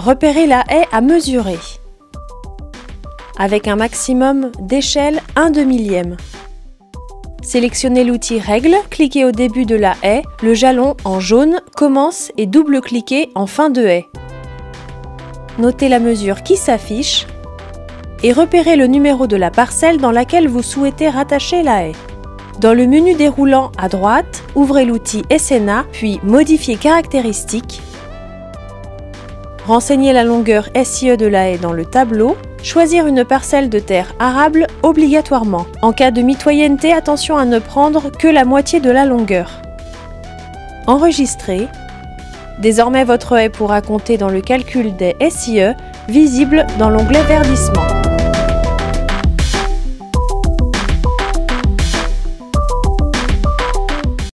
Repérez la haie à mesurer. Avec un maximum d'échelle 1/2e. Sélectionnez l'outil Règles, cliquez au début de la haie, le jalon en jaune commence et double-cliquez en fin de haie. Notez la mesure qui s'affiche et repérez le numéro de la parcelle dans laquelle vous souhaitez rattacher la haie. Dans le menu déroulant à droite, ouvrez l'outil SNA, puis Modifier caractéristiques. Renseignez la longueur SIE de la haie dans le tableau. Choisir une parcelle de terre arable obligatoirement. En cas de mitoyenneté, attention à ne prendre que la moitié de la longueur. Enregistrer. Désormais, votre haie pourra compter dans le calcul des SIE, visible dans l'onglet Verdissement.